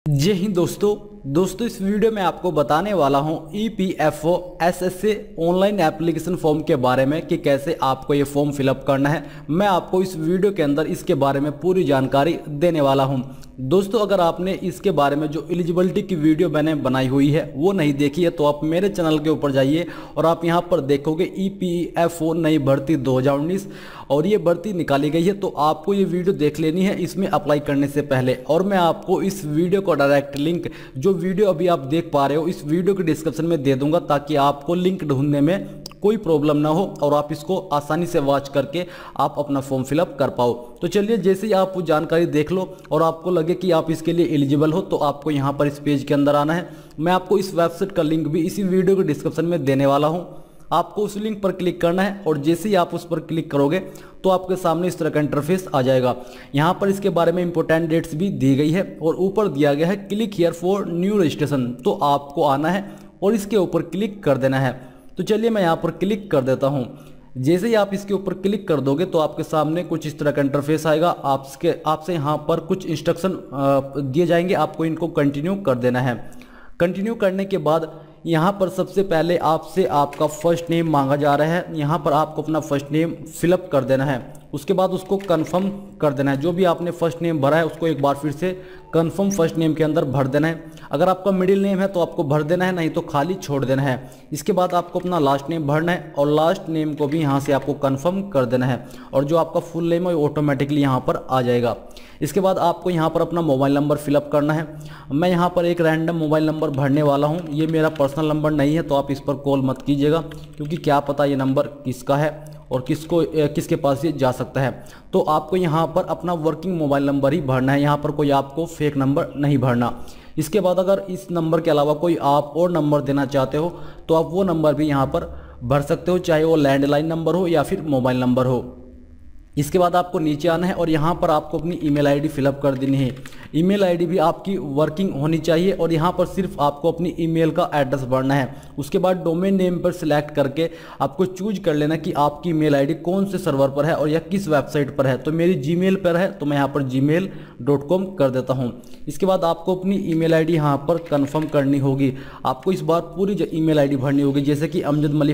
जय हिंद दोस्तों इस वीडियो में आपको बताने वाला हूं EPFO SSA online application form के बारे में कि कैसे आपको ये फॉर्म फिलअप करना है। मैं आपको इस वीडियो के अंदर इसके बारे में पूरी जानकारी देने वाला हूं। दोस्तों अगर आपने इसके बारे में जो एलिजिबिलिटी की वीडियो मैंने बनाई हुई है वो नहीं देखी है तो आप मेरे चैनल के ऊपर जाइए और आप यहां पर देखोगे EPFO नई भर्ती 2019 और ये भर्ती निकाली गई है। तो आपको ये वीडियो देख लेनी है इसमें अप्लाई करने से पहले। और मैं आपको इस वीडियो का डायरेक्ट लिंक जो वीडियो अभी आप देख पा रहे हो इस वीडियो के डिस्क्रिप्शन में दे दूंगा ताकि आपको लिंक ढूंढने में कोई प्रॉब्लम ना हो और आप इसको आसानी से वॉच करके आप अपना फॉर्म फिलअप कर पाओ। तो चलिए जैसे ही आप वो जानकारी देख लो और आपको लगे कि आप इसके लिए एलिजिबल हो तो आपको यहाँ पर इस पेज के अंदर आना है। मैं आपको इस वेबसाइट का लिंक भी इसी वीडियो के डिस्क्रिप्शन में देने वाला हूँ। आपको उस लिंक पर क्लिक करना है और जैसे ही आप उस पर क्लिक करोगे तो आपके सामने इस तरह का इंटरफेस आ जाएगा। यहाँ पर इसके बारे में इंपॉर्टेंट डेट्स भी दी गई है और ऊपर दिया गया है click here for new registration. तो आपको आना है और इसके ऊपर क्लिक कर देना है। तो चलिए मैं यहाँ पर क्लिक कर देता हूँ। जैसे ही आप इसके ऊपर क्लिक कर दोगे तो आपके सामने कुछ इस तरह का इंटरफेस आएगा। आपसे यहाँ पर कुछ इंस्ट्रक्शन दिए जाएंगे, आपको इनको कंटिन्यू कर देना है। कंटिन्यू करने के बाद यहाँ पर सबसे पहले आपसे आपका फर्स्ट नेम मांगा जा रहा है। यहाँ पर आपको अपना फर्स्ट नेम फिलअप कर देना है। उसके बाद उसको कंफर्म कर देना है। जो भी आपने फर्स्ट नेम भरा है उसको एक बार फिर से कंफर्म फर्स्ट नेम के अंदर भर देना है। अगर आपका मिडिल नेम है तो आपको भर देना है, नहीं तो खाली छोड़ देना है। इसके बाद आपको अपना लास्ट नेम भरना है और लास्ट नेम को भी यहाँ से आपको कंफर्म कर देना है और जो आपका फुल नेम है वो ऑटोमेटिकली यहाँ पर आ जाएगा। इसके बाद आपको यहाँ पर अपना मोबाइल नंबर फिलअप करना है। मैं यहाँ पर एक रैंडम मोबाइल नंबर भरने वाला हूँ। ये मेरा पर्सनल नंबर नहीं है तो आप इस पर कॉल मत कीजिएगा क्योंकि क्या पता ये नंबर किसका है और किसके पास ये जा सकता है। तो आपको यहाँ पर अपना वर्किंग मोबाइल नंबर ही भरना है। यहाँ पर कोई आपको फेक नंबर नहीं भरना। इसके बाद अगर इस नंबर के अलावा कोई आप और नंबर देना चाहते हो तो आप वो नंबर भी यहाँ पर भर सकते हो, चाहे वो लैंडलाइन नंबर हो या फिर मोबाइल नंबर हो। इसके बाद आपको नीचे आना है और यहाँ पर आपको अपनी ईमेल आईडी फिलअप कर देनी है। ईमेल आईडी भी आपकी वर्किंग होनी चाहिए और यहाँ पर सिर्फ आपको अपनी ईमेल का एड्रेस भरना है। उसके बाद डोमेन नेम पर सिलेक्ट करके आपको चूज कर लेना कि आपकी ईमेल आईडी कौन से सर्वर पर है और या किस वेबसाइट पर है। तो मेरी जीमेल पर है तो मैं यहाँ पर gmail.com कर देता हूँ। इसके बाद आपको अपनी ईमेल आईडी यहाँ पर कन्फर्म करनी होगी। आपको इस बार पूरी ईमेल आईडी भरनी होगी, जैसे कि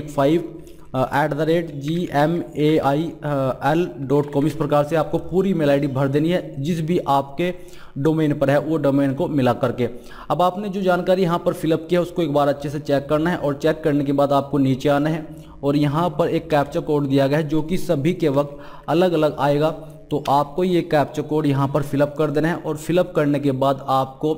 amjadmalik5@gmail.com। इस प्रकार से आपको पूरी ईमेल आईडी भर देनी है जिस भी आपके डोमेन पर है वो डोमेन को मिला करके। अब आपने जो जानकारी यहाँ पर फिलअप किया उसको एक बार अच्छे से चेक करना है और चेक करने के बाद आपको नीचे आना है और यहाँ पर एक कैप्चा कोड दिया गया है जो कि सभी के वक्त अलग अलग आएगा। तो आपको ये कैप्चा कोड यहाँ पर फिलअप कर देना है और फिलअप करने के बाद आपको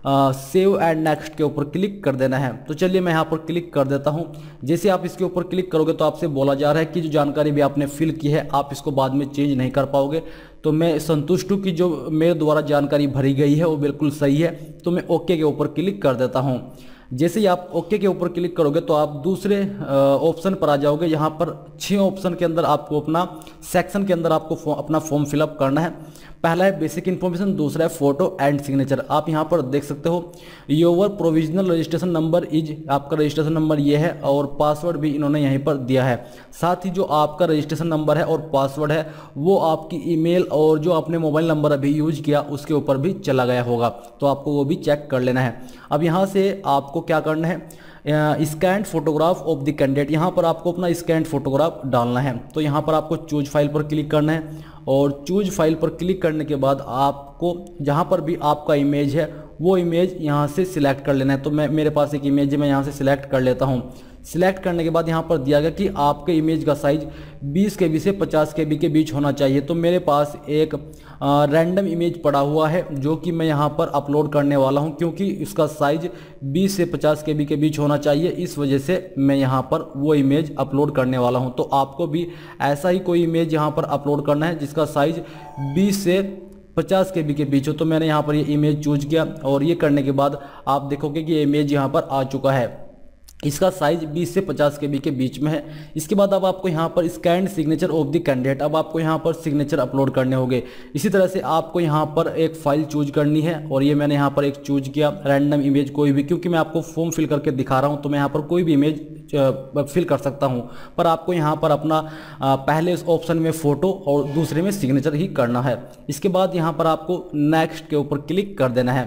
सेव एंड नेक्स्ट के ऊपर क्लिक कर देना है। तो चलिए मैं यहाँ पर क्लिक कर देता हूँ। जैसे आप इसके ऊपर क्लिक करोगे तो आपसे बोला जा रहा है कि जो जानकारी भी आपने फिल की है आप इसको बाद में चेंज नहीं कर पाओगे। तो मैं संतुष्ट हूँ कि जो मेरे द्वारा जानकारी भरी गई है वो बिल्कुल सही है। तो मैं ओके के ऊपर क्लिक कर देता हूँ। जैसे ही आप ओके के ऊपर क्लिक करोगे तो आप दूसरे ऑप्शन पर आ जाओगे। यहाँ पर 6 ऑप्शन के अंदर आपको अपना सेक्शन के अंदर आपको अपना फॉर्म फिलअप करना है। पहला है बेसिक इन्फॉर्मेशन, दूसरा है फोटो एंड सिग्नेचर। आप यहाँ पर देख सकते हो your provisional registration number is, आपका रजिस्ट्रेशन नंबर ये है और पासवर्ड भी इन्होंने यहीं पर दिया है। साथ ही जो आपका रजिस्ट्रेशन नंबर है और पासवर्ड है वो आपकी ईमेल और जो आपने मोबाइल नंबर अभी यूज किया उसके ऊपर भी चला गया होगा, तो आपको वो भी चेक कर लेना है। अब यहाँ से आपको क्या करना है, scan photograph of the candidate, यहाँ पर आपको अपना स्कैन फोटोग्राफ डालना है। तो यहाँ पर आपको चूज फाइल पर क्लिक करना है और चूज फाइल पर क्लिक करने के बाद आपको जहाँ पर भी आपका इमेज है वो इमेज यहाँ से सिलेक्ट कर लेना है। तो मेरे पास एक इमेज है, मैं यहाँ से सिलेक्ट कर लेता हूँ। सिलेक्ट करने के बाद यहाँ पर दिया गया कि आपके इमेज का साइज 20 KB से 50 KB के बीच होना चाहिए। तो मेरे पास एक रैंडम इमेज पड़ा हुआ है जो कि मैं यहाँ पर अपलोड करने वाला हूँ क्योंकि इसका साइज 20 से 50 KB के बीच होना चाहिए। इस वजह से मैं यहाँ पर वो इमेज अपलोड करने वाला हूँ। तो आपको भी ऐसा ही कोई इमेज यहाँ पर अपलोड करना है जिसका साइज 20 से 50 KB के बीच हो। तो मैंने यहाँ पर ये इमेज चूज किया और ये करने के बाद आप देखोगे कि ये इमेज यहाँ पर आ चुका है। इसका साइज 20 से 50 KB के बीच में है। इसके बाद अब आपको यहाँ पर scan signature of the candidate, अब आपको यहाँ पर सिग्नेचर अपलोड करने होंगे। इसी तरह से आपको यहाँ पर एक फाइल चूज करनी है और ये मैंने यहाँ पर एक चूज किया रैंडम इमेज कोई भी, क्योंकि मैं आपको फॉर्म फिल करके दिखा रहा हूँ तो मैं यहाँ पर कोई भी इमेज फिल कर सकता हूँ। पर आपको यहाँ पर अपना पहले इस ऑप्शन में फ़ोटो और दूसरे में सिग्नेचर ही करना है। इसके बाद यहाँ पर आपको नेक्स्ट के ऊपर क्लिक कर देना है।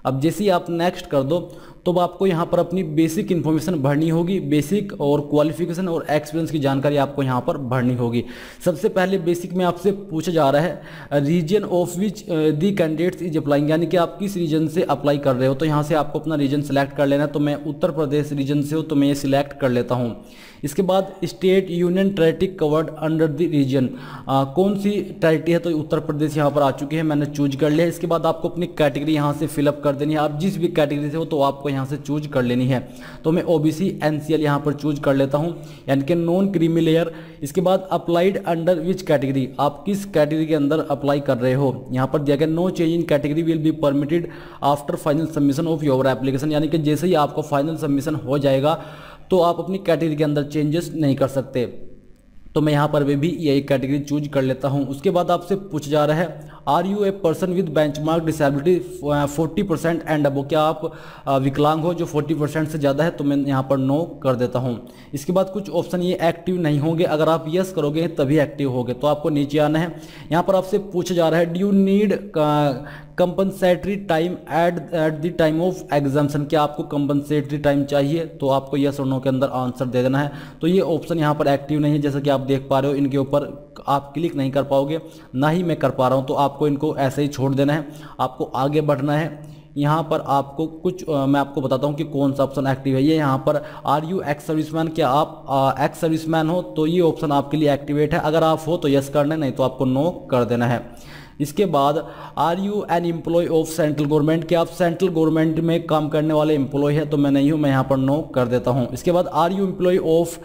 अब जैसे ही आप नेक्स्ट कर दो तो आपको यहाँ पर अपनी बेसिक इन्फॉर्मेशन भरनी होगी। बेसिक और क्वालिफिकेशन और एक्सपीरियंस की जानकारी आपको यहाँ पर भरनी होगी। सबसे पहले बेसिक में आपसे पूछा जा रहा है reason of which the candidates is applying, यानी कि आप किस रीजन से अप्लाई कर रहे हो। तो यहाँ से आपको अपना रीजन सेलेक्ट कर लेना है। तो मैं उत्तर प्रदेश रीजन से हूँ तो मैं ये सिलेक्ट कर लेता हूँ। इसके बाद state union territory covered under the region, कौन सी टेरिटरी है तो उत्तर प्रदेश यहाँ पर आ चुकी है, मैंने चूज कर लिया। इसके बाद आपको अपनी कैटेगरी यहाँ से फिलअप कर देनी है। आप जिस भी कैटेगरी से हो तो आपको यहाँ से चूज कर लेनी है। तो मैं ओबीसी एनसीएल यहाँ पर चूज कर लेता हूँ, यानी कि नॉन क्रीमी लेयर। इसके बाद अप्लाइड अंडर विच कैटेगरी, आप किस कैटेगरी के अंदर अप्लाई कर रहे हो। यहाँ पर दिया गया no change in category will be permitted after final submission of your application, यानी कि जैसे ही आपको फाइनल सबमिशन हो जाएगा तो आप अपनी कैटेगरी के अंदर चेंजेस नहीं कर सकते। तो मैं यहाँ पर भी यही कैटेगरी चूज कर लेता हूँ। उसके बाद आपसे पूछा जा रहा है are you a person with benchmark disability 40% and above, क्या आप विकलांग हो जो 40% से ज़्यादा है। तो मैं यहाँ पर नो कर देता हूँ। इसके बाद कुछ ऑप्शन ये एक्टिव नहीं होंगे, अगर आप यस करोगे तभी एक्टिव होगे। तो आपको नीचे आना है। यहाँ पर आपसे पूछा जा रहा है do you need compensatory time at the time of examination, क्या आपको कंपनसेटरी टाइम चाहिए। तो आपको यस और नो के अंदर आंसर दे देना है। तो ये ऑप्शन यहाँ पर एक्टिव नहीं है, जैसा कि आप देख पा रहे हो। इनके ऊपर आप क्लिक नहीं कर पाओगे, ना ही मैं कर पा रहा हूँ। तो आपको इनको ऐसे ही छोड़ देना है, आपको आगे बढ़ना है। यहाँ पर आपको कुछ मैं आपको बताता हूँ कि कौन सा ऑप्शन एक्टिव है। ये यहाँ पर आर यू एक्स सर्विसमैन, क्या आप एक्स सर्विसमैन हो तो ये ऑप्शन आपके लिए एक्टिवेट है। अगर आप हो तो यस करना है, नहीं तो आपको नो कर देना है। इसके बाद are you an employee of central government, क्या आप सेंट्रल गवर्नमेंट में काम करने वाले एम्प्लॉय है। तो मैं नहीं हूँ, मैं यहाँ पर नो कर देता हूँ। इसके बाद are you employ of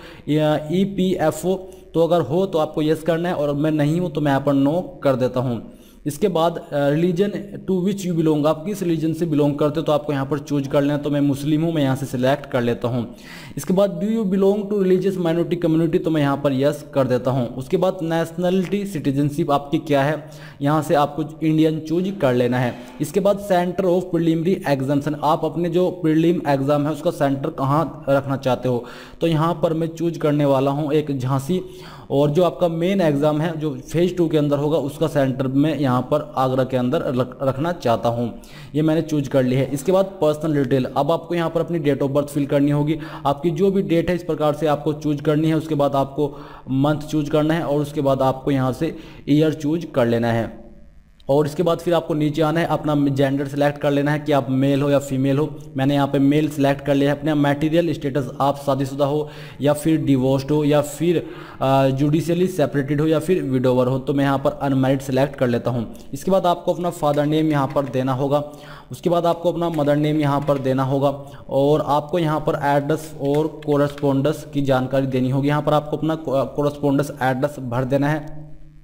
EPFO, तो अगर हो तो आपको यस करना है, और मैं नहीं हूँ तो मैं यहाँ पर नो कर देता हूँ। इसके बाद religion to which you belong, आप किस रिलीजन से बिलोंग करते हो तो आपको यहाँ पर चूज कर लेना। तो मैं मुस्लिम हूँ, मैं यहाँ से सिलेक्ट कर लेता हूँ। इसके बाद do you belong to religious minority community, तो मैं यहाँ पर यस कर देता हूँ। उसके बाद नेशनलिटी सिटीजनशिप आपकी क्या है, यहाँ से आपको इंडियन चूज कर लेना है। इसके बाद सेंटर ऑफ प्रीलिमिनरी एग्जामिनेशन, आप अपने जो प्रीलिम एग्जाम है उसका सेंटर कहाँ रखना चाहते हो। तो यहाँ पर मैं चूज करने वाला हूँ एक झांसी, और जो आपका मेन एग्जाम है जो फेज 2 के अंदर होगा उसका सेंटर में यहाँ पर आगरा के अंदर रखना चाहता हूँ। ये मैंने चूज कर ली है। इसके बाद पर्सनल डिटेल, अब आपको यहाँ पर अपनी डेट ऑफ बर्थ फिल करनी होगी। आपकी जो भी डेट है इस प्रकार से आपको चूज करनी है। उसके बाद आपको मंथ चूज करना है, और उसके बाद आपको यहाँ से ईयर चूज कर लेना है। और इसके बाद फिर आपको नीचे आना है, अपना जेंडर सेलेक्ट कर लेना है कि आप मेल हो या फीमेल हो। मैंने यहाँ पे मेल सेलेक्ट कर लिया है। अपना मैटेरियल स्टेटस, आप शादीशुदा हो या फिर डिवोर्स्ड हो या फिर जुडिशियली सेपरेटेड हो या फिर विडोवर हो। तो मैं यहाँ पर अनमैरिड सेलेक्ट कर लेता हूँ। इसके बाद आपको अपना फादर नेम यहाँ पर देना होगा। उसके बाद आपको अपना मदर नेम यहाँ पर देना होगा, और आपको यहाँ पर एड्रेस और कोरस्पोंडेंस की जानकारी देनी होगी। यहाँ पर आपको अपना कोरस्पोंडेंस एड्रेस भर देना है।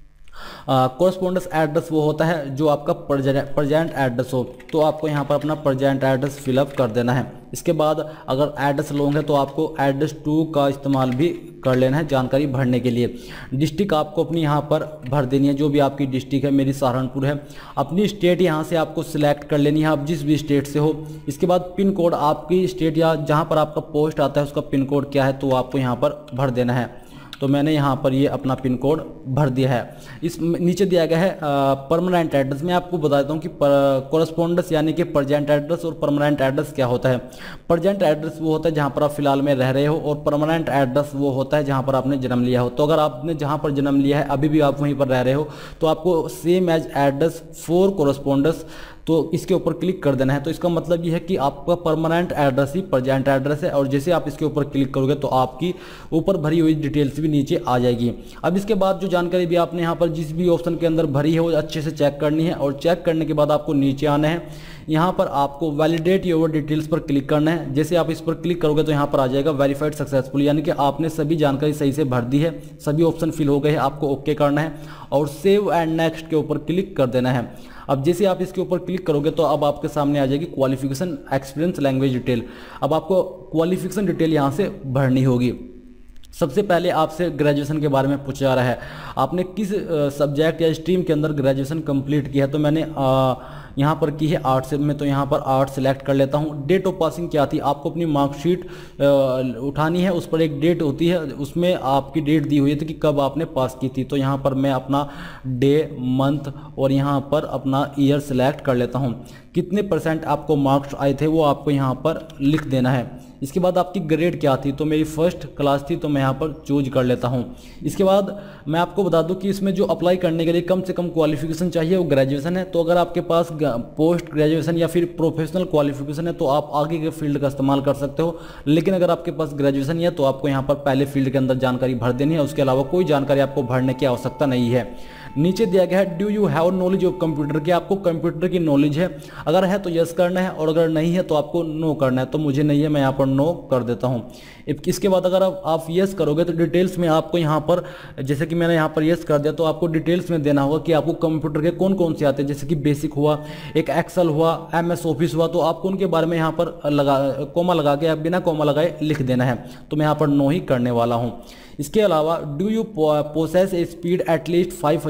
कोरस्पोंडेंस एड्रेस वो होता है जो आपका प्रेजेंट एड्रेस हो। तो आपको यहाँ पर अपना प्रेजेंट एड्रेस फिलअप कर देना है। इसके बाद अगर एड्रेस लॉन्ग है तो आपको एड्रेस 2 का इस्तेमाल भी कर लेना है जानकारी भरने के लिए। डिस्ट्रिक्ट आपको अपनी यहाँ पर भर देनी है, जो भी आपकी डिस्ट्रिक्ट है। मेरी सहारनपुर है। अपनी स्टेट यहाँ से आपको सिलेक्ट कर लेनी है, आप जिस भी स्टेट से हो। इसके बाद पिन कोड, आपकी स्टेट या जहाँ पर आपका पोस्ट आता है उसका पिन कोड क्या है तो आपको यहाँ पर भर देना है। तो मैंने यहाँ पर ये अपना पिन कोड भर दिया है। इस नीचे दिया गया है परमानेंट एड्रेस। मैं आपको बता देता हूँ कि कोरस्पोंडेंस यानी कि प्रेजेंट एड्रेस और परमानेंट एड्रेस क्या होता है। प्रेजेंट एड्रेस वो होता है जहाँ पर आप फिलहाल में रह रहे हो, और परमानेंट एड्रेस वो होता है जहाँ पर आपने जन्म लिया हो। तो अगर आपने जहाँ पर जन्म लिया है अभी भी आप वहीं पर रह रहे हो तो आपको same as address for correspondence, तो इसके ऊपर क्लिक कर देना है। तो इसका मतलब ये है कि आपका परमानेंट एड्रेस ही प्रेजेंट एड्रेस है, और जैसे आप इसके ऊपर क्लिक करोगे तो आपकी ऊपर भरी हुई डिटेल्स भी नीचे आ जाएगी। अब इसके बाद जो जानकारी भी आपने यहाँ पर जिस भी ऑप्शन के अंदर भरी है वो अच्छे से चेक करनी है, और चेक करने के बाद आपको नीचे आना है। यहाँ पर आपको वैलिडेट योर डिटेल्स पर क्लिक करना है। जैसे आप इस पर क्लिक करोगे तो यहाँ पर आ जाएगा वेरीफाइड सक्सेसफुल, यानी कि आपने सभी जानकारी सही से भर दी है, सभी ऑप्शन फिल हो गए हैं। आपको ओके करना है और सेव एंड नेक्स्ट के ऊपर क्लिक कर देना है। अब जैसे आप इसके ऊपर क्लिक करोगे तो अब आपके सामने आ जाएगी क्वालिफिकेशन, एक्सपीरियंस, लैंग्वेज डिटेल। अब आपको क्वालिफिकेशन डिटेल यहाँ से भरनी होगी। सबसे पहले आपसे ग्रेजुएशन के बारे में पूछा जा रहा है, आपने किस सब्जेक्ट या स्ट्रीम के अंदर ग्रेजुएशन कंप्लीट किया है। तो मैंने यहाँ पर की है आर्ट्स में, तो यहाँ पर आर्ट सेलेक्ट कर लेता हूँ। डेट ऑफ पासिंग क्या थी, आपको अपनी मार्कशीट उठानी है, उस पर एक डेट होती है, उसमें आपकी डेट दी हुई थी कि कब आपने पास की थी। तो यहाँ पर मैं अपना डे, मंथ और यहाँ पर अपना ईयर सेलेक्ट कर लेता हूँ। कितने % आपको मार्क्स आए थे वो आपको यहाँ पर लिख देना है। इसके बाद आपकी ग्रेड क्या थी, तो मेरी फर्स्ट क्लास थी, तो मैं यहाँ पर चूज कर लेता हूँ। इसके बाद मैं आपको बता दूं कि इसमें जो अप्लाई करने के लिए कम से कम क्वालिफिकेशन चाहिए वो ग्रेजुएशन है। तो अगर आपके पास पोस्ट ग्रेजुएशन या फिर प्रोफेशनल क्वालिफिकेशन है तो आप आगे के फील्ड का इस्तेमाल कर सकते हो, लेकिन अगर आपके पास ग्रेजुएशन है तो आपको यहाँ पर पहले फील्ड के अंदर जानकारी भर देनी है, उसके अलावा कोई जानकारी आपको भरने की आवश्यकता नहीं है। नीचे दिया गया है do you have knowledge of computer, कि आपको कंप्यूटर की नॉलेज है, अगर है तो यस करना है और अगर नहीं है तो आपको नो करना है। तो मुझे नहीं है, मैं यहाँ पर नो कर देता हूँ। इसके बाद अगर आप यस करोगे तो डिटेल्स में आपको यहाँ पर, जैसे कि मैंने यहाँ पर यस कर दिया, तो आपको डिटेल्स में देना होगा कि आपको कंप्यूटर के कौन कौन से आते हैं, जैसे कि बेसिक हुआ, एक एक्सेल हुआ, MS ऑफिस हुआ, तो आपको उनके बारे में यहाँ पर कोमा लगा के या बिना कोमा लगाए लिख देना है। तो मैं यहाँ पर नो ही करने वाला हूँ। इसके अलावा do you possess a speed at least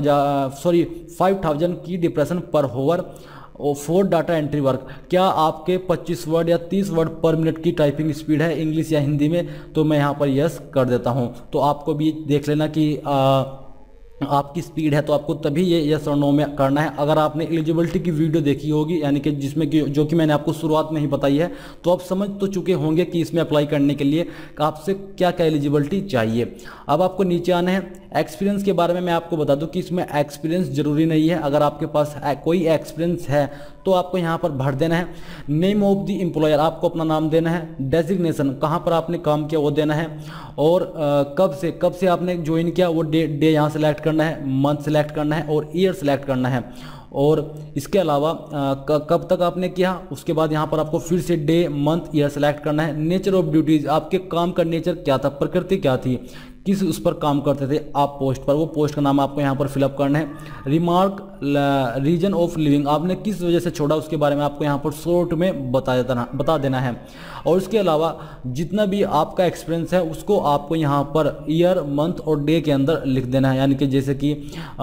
5000 key depression per hour for data entry work, क्या आपके 25 वर्ड या 30 वर्ड पर मिनट की टाइपिंग स्पीड है इंग्लिश या हिंदी में। तो मैं यहाँ पर यस कर देता हूँ। तो आपको भी देख लेना कि आपकी स्पीड है, तो आपको तभी ये यस और नो में करना है। अगर आपने एलिजिबिलिटी की वीडियो देखी होगी, यानी कि जिसमें कि जो कि मैंने आपको शुरुआत में ही बताई है, तो आप समझ तो चुके होंगे कि इसमें अप्लाई करने के लिए आपसे क्या क्या एलिजिबिलिटी चाहिए। अब आपको नीचे आना है। एक्सपीरियंस के बारे में मैं आपको बता दूं कि इसमें एक्सपीरियंस जरूरी नहीं है, अगर आपके पास कोई एक्सपीरियंस है तो आपको यहाँ पर भर देना है। नेम ऑफ द एम्प्लॉयर, आपको अपना नाम देना है। डेजिग्नेशन, कहाँ पर आपने काम किया वो देना है, और कब से आपने ज्वाइन किया वो डे यहाँ सेलेक्ट करना है, मंथ सेलेक्ट करना है और ईयर सेलेक्ट करना है। और इसके अलावा कब तक आपने किया, उसके बाद यहाँ पर आपको फिर से डे, मंथ, ईयर सेलेक्ट करना है। नेचर ऑफ ड्यूटीज, आपके काम का नेचर क्या था, प्रकृति क्या थी, किस उस पर काम करते थे आप पोस्ट पर, वो पोस्ट का नाम आपको यहाँ पर फिलअप करना है। रिमार्क, रीजन ऑफ लिविंग, आपने किस वजह से छोड़ा उसके बारे में आपको यहाँ पर शॉर्ट में बता देना है। और इसके अलावा जितना भी आपका एक्सपीरियंस है उसको आपको यहाँ पर ईयर, मंथ और डे के अंदर लिख देना है, यानी कि जैसे कि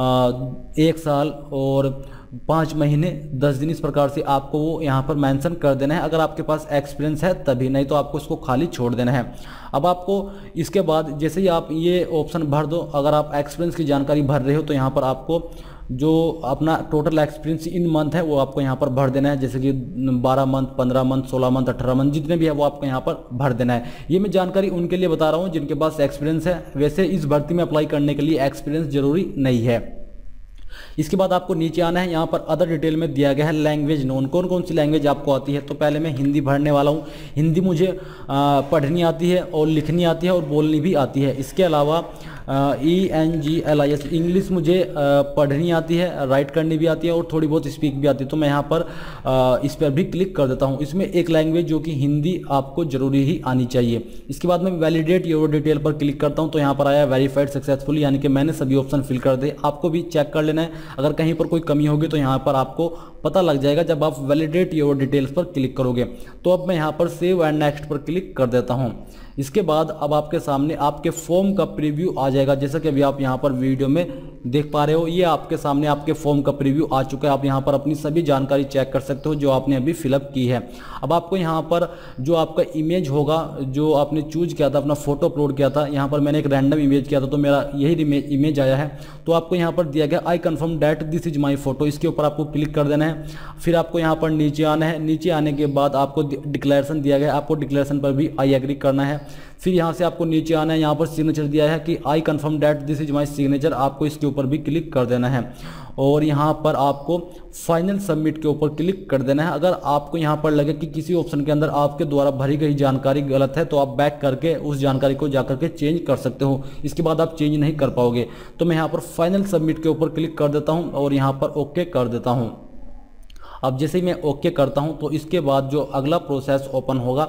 1 साल और 5 महीने 10 दिन, इस प्रकार से आपको वो यहाँ पर मेंशन कर देना है, अगर आपके पास एक्सपीरियंस है तभी, नहीं तो आपको इसको खाली छोड़ देना है। अब आपको इसके बाद जैसे ही आप ये ऑप्शन भर दो, अगर आप एक्सपीरियंस की जानकारी भर रहे हो तो यहाँ पर आपको जो अपना टोटल एक्सपीरियंस इन मंथ है वो आपको यहाँ पर भर देना है, जैसे कि 12 मंथ, 15 मंथ, 16 मंथ, 18 मंथ, जितने भी है वो आपको यहाँ पर भर देना है। ये मैं जानकारी उनके लिए बता रहा हूँ जिनके पास एक्सपीरियंस है, वैसे इस भर्ती में अप्लाई करने के लिए एक्सपीरियंस जरूरी नहीं है। इसके बाद आपको नीचे आना है, यहाँ पर अदर डिटेल में दिया गया है लैंग्वेज नोन, कौन कौन सी लैंग्वेज आपको आती है। तो पहले मैं हिंदी भरने वाला हूँ। हिंदी मुझे पढ़नी आती है और लिखनी आती है और बोलनी भी आती है। इसके अलावा ENGLIS, इंग्लिश मुझे पढ़नी आती है, राइट करनी भी आती है और थोड़ी बहुत स्पीक भी आती है। तो मैं यहाँ पर इस पर भी क्लिक कर देता हूँ। इसमें एक लैंग्वेज जो कि हिंदी आपको जरूरी ही आनी चाहिए। इसके बाद मैं वैलिडेट योर डिटेल पर क्लिक करता हूँ, तो यहाँ पर आया वेरीफाइड सक्सेसफुली, यानी कि मैंने सभी ऑप्शन फिल कर दे। आपको भी चेक कर लेना है, अगर कहीं पर कोई कमी होगी तो यहाँ पर आपको पता लग जाएगा जब आप वैलिडेट योर डिटेल्स पर क्लिक करोगे। तो अब मैं यहाँ पर सेव एंड नेक्स्ट पर क्लिक कर देता हूँ। इसके बाद अब आपके सामने आपके फॉर्म का प्रीव्यू आ जाएगा, जैसा कि अभी आप यहाँ पर वीडियो में देख पा रहे हो। ये आपके सामने आपके फॉर्म का प्रीव्यू आ चुका है। आप यहाँ पर अपनी सभी जानकारी चेक कर सकते हो जो आपने अभी फिलअप की है। अब आपको यहाँ पर जो आपका इमेज होगा, जो आपने चूज किया था, अपना फोटो अपलोड किया था, यहाँ पर मैंने एक रैंडम इमेज किया था तो मेरा यही इमेज आया है। तो आपको यहाँ पर दिया गया I confirm that this is my photo, इसके ऊपर आपको क्लिक कर देना है। फिर आपको यहाँ पर नीचे आना है। नीचे आने के बाद आपको डिक्लेरेशन दिया गया है, आपको डिक्लेरेशन पर भी आई एग्री करना है। फिर यहाँ से आपको नीचे आना है, यहाँ पर सिग्नेचर दिया है कि I confirm that this is my signature, आपको इसके ऊपर भी क्लिक कर देना है। और यहाँ पर आपको फाइनल सबमिट के ऊपर क्लिक कर देना है। अगर आपको यहाँ पर लगे कि किसी ऑप्शन के अंदर आपके द्वारा भरी गई जानकारी गलत है तो आप बैक करके उस जानकारी को जाकर के चेंज कर सकते हो, इसके बाद आप चेंज नहीं कर पाओगे। तो मैं यहाँ पर फाइनल सबमिट के ऊपर क्लिक कर देता हूँ और यहाँ पर ओके कर देता हूँ। अब जैसे ही मैं ओके करता हूं तो इसके बाद जो अगला प्रोसेस ओपन होगा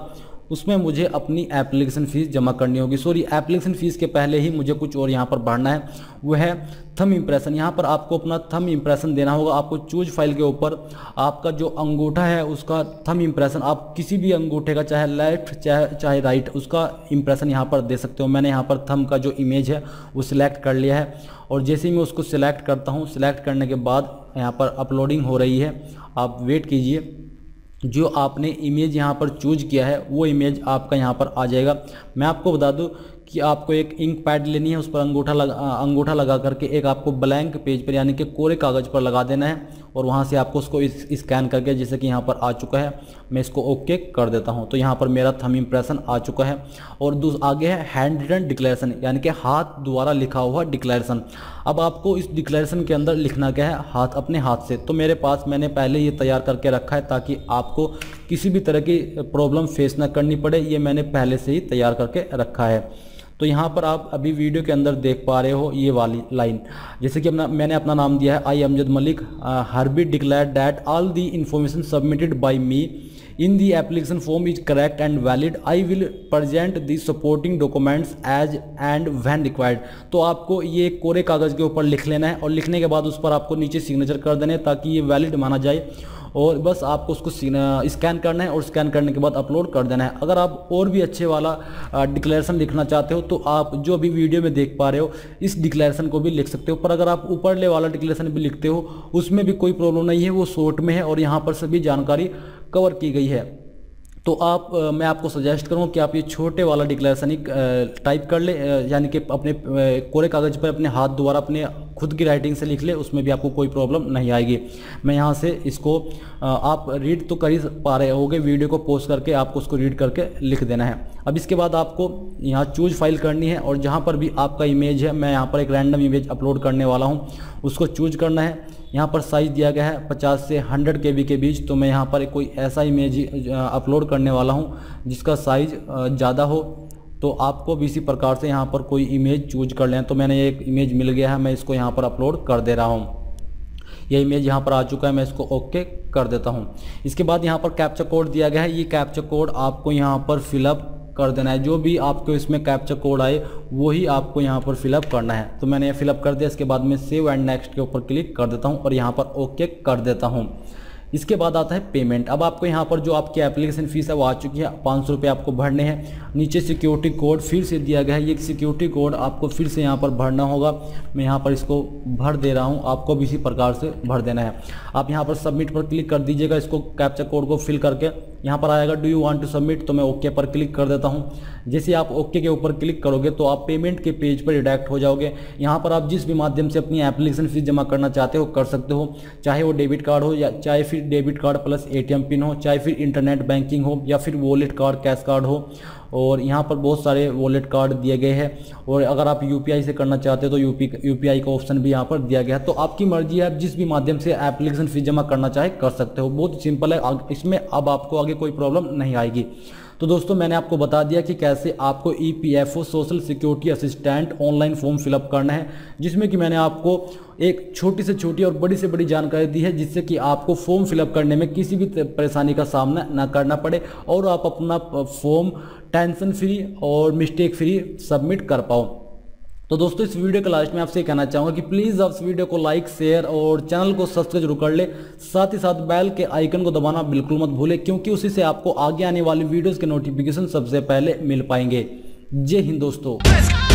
उसमें मुझे अपनी एप्लीकेशन फ़ीस जमा करनी होगी। सॉरी, एप्लीकेशन फ़ीस के पहले ही मुझे कुछ और यहाँ पर भरना है, वो है थंब इम्प्रेशन। यहाँ पर आपको अपना थंब इम्प्रेशन देना होगा। आपको चूज फाइल के ऊपर आपका जो अंगूठा है उसका थंब इम्प्रेशन, आप किसी भी अंगूठे का चाहे लेफ्ट चाहे राइट, उसका इम्प्रेशन यहाँ पर दे सकते हो। मैंने यहाँ पर थंब का जो इमेज है वो सिलेक्ट कर लिया है और जैसे ही मैं उसको सिलेक्ट करता हूँ, सिलेक्ट करने के बाद यहाँ पर अपलोडिंग हो रही है, आप वेट कीजिए। जो आपने इमेज यहाँ पर चूज किया है वो इमेज आपका यहाँ पर आ जाएगा। मैं आपको बता दूं कि आपको एक इंक पैड लेनी है, उस पर अंगूठा लगा करके एक आपको ब्लैंक पेज पर यानी कि कोरे कागज़ पर लगा देना है और वहाँ से आपको उसको स्कैन करके, जैसे कि यहाँ पर आ चुका है, मैं इसको ओके कर देता हूँ। तो यहाँ पर मेरा थंब इम्प्रेशन आ चुका है। और आगे है हैंड रिटन डिक्लेरेशन, यानी कि हाथ द्वारा लिखा हुआ डिक्लेरेशन। अब आपको इस डिक्लेरेशन के अंदर लिखना क्या है, अपने हाथ से। तो मेरे पास मैंने पहले ये तैयार करके रखा है ताकि आपको किसी भी तरह की प्रॉब्लम फेस ना करनी पड़े, ये मैंने पहले से ही तैयार करके रखा है। तो यहाँ पर आप अभी वीडियो के अंदर देख पा रहे हो ये वाली लाइन, जैसे कि मैंने अपना नाम दिया है, I Amjad Malik, hereby declare that all the information submitted by me in the application form is correct and valid. I will present the supporting documents as and when required. तो आपको ये कोरे कागज़ के ऊपर लिख लेना है और लिखने के बाद उस पर आपको नीचे सिग्नेचर कर देना है ताकि ये वैलिड माना जाए। और बस आपको उसको स्कैन करना है और स्कैन करने के बाद अपलोड कर देना है। अगर आप और भी अच्छे वाला डिक्लेरेशन लिखना चाहते हो तो आप जो अभी वीडियो में देख पा रहे हो इस डिक्लेरेशन को भी लिख सकते हो, पर अगर आप ऊपरले वाला डिक्लेरेशन भी लिखते हो उसमें भी कोई प्रॉब्लम नहीं है, वो शॉर्ट में है और यहाँ पर सभी जानकारी कवर की गई है। तो मैं आपको सजेस्ट करूँ कि आप ये छोटे वाला डिक्लेरेशन ही टाइप कर ले, यानी कि अपने कोरे कागज़ पर अपने हाथ द्वारा अपने खुद की राइटिंग से लिख ले, उसमें भी आपको कोई प्रॉब्लम नहीं आएगी। मैं यहाँ से इसको आप रीड तो कर ही पा रहे होगे, वीडियो को पॉज करके आपको उसको रीड करके लिख देना है। अब इसके बाद आपको यहाँ चूज फाइल करनी है और जहाँ पर भी आपका इमेज है, मैं यहाँ पर एक रैंडम इमेज अपलोड करने वाला हूँ, उसको चूज करना है। यहाँ पर साइज़ दिया गया है 50 से 100 KB के बीच, तो मैं यहाँ पर कोई ऐसा इमेज अपलोड करने वाला हूँ जिसका साइज़ ज़्यादा हो। तो आपको भी इसी प्रकार से यहाँ पर कोई इमेज चूज कर लें। तो मैंने एक इमेज मिल गया है, मैं इसको यहाँ पर अपलोड कर दे रहा हूँ। ये इमेज यहाँ पर आ चुका है, मैं इसको ओके कर देता हूँ। इसके बाद यहाँ पर कैप्चा कोड दिया गया है, ये कैप्चा कोड आपको यहाँ पर फिलअप कर देना है। जो भी आपको इसमें कैप्चा कोड आए वो ही आपको यहाँ पर फिलअप करना है। तो मैंने ये फिलअप कर दिया। इसके बाद मैं सेव एंड नेक्स्ट के ऊपर क्लिक कर देता हूँ और यहाँ पर ओके कर देता हूँ। इसके बाद आता है पेमेंट। अब आपको यहाँ पर जो आपकी एप्लीकेशन फ़ीस है वो आ चुकी है, 500 रुपये आपको भरने हैं। नीचे सिक्योरिटी कोड फिर से दिया गया है, ये सिक्योरिटी कोड आपको फिर से यहाँ पर भरना होगा। मैं यहाँ पर इसको भर दे रहा हूँ, आपको भी इसी प्रकार से भर देना है। आप यहाँ पर सबमिट पर क्लिक कर दीजिएगा, इसको कैप्चा कोड को फिल करके यहाँ पर आएगा do you want to submit, तो मैं ओके पर क्लिक कर देता हूँ। जैसे आप ओके के ऊपर क्लिक करोगे तो आप पेमेंट के पेज पर रिडायरेक्ट हो जाओगे। यहाँ पर आप जिस भी माध्यम से अपनी एप्लीकेशन फीस जमा करना चाहते हो कर सकते हो, चाहे वो डेबिट कार्ड हो या चाहे फिर debit card plus ATM pin हो, चाहे फिर इंटरनेट बैंकिंग हो या फिर वॉलेट कार्ड कैश कार्ड हो। और यहाँ पर बहुत सारे वॉलेट कार्ड दिए गए हैं और अगर आप UPI से करना चाहते हो तो UPI का ऑप्शन भी यहाँ पर दिया गया है। तो आपकी मर्जी है, आप जिस भी माध्यम से एप्लीकेशन फीस जमा करना चाहे कर सकते हो। बहुत सिंपल है, इसमें अब आपको आगे कोई प्रॉब्लम नहीं आएगी। तो दोस्तों मैंने आपको बता दिया कि कैसे आपको EPFO social security assistant online form fill up करना है, जिसमें कि मैंने आपको एक छोटी से छोटी और बड़ी से बड़ी जानकारी दी है, जिससे कि आपको फॉर्म फिलअप करने में किसी भी परेशानी का सामना ना करना पड़े और आप अपना फॉर्म टेंशन फ्री और मिस्टेक फ्री सबमिट कर पाओ। तो दोस्तों इस वीडियो के लास्ट में आपसे ये कहना चाहूँगा कि प्लीज़ आप इस वीडियो को लाइक शेयर और चैनल को सब्सक्राइब जरूर कर ले। साथ ही साथ बेल के आइकन को दबाना बिल्कुल मत भूलें, क्योंकि उसी से आपको आगे आने वाली वीडियोस के नोटिफिकेशन सबसे पहले मिल पाएंगे। जय हिंद दोस्तों।